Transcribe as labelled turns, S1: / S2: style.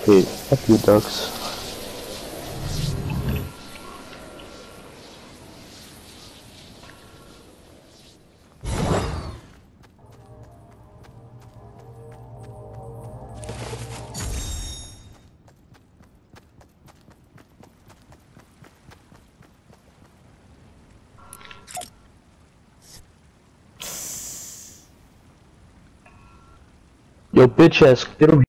S1: Okay, fuck you, ducks. Yo, bitch ass, get him.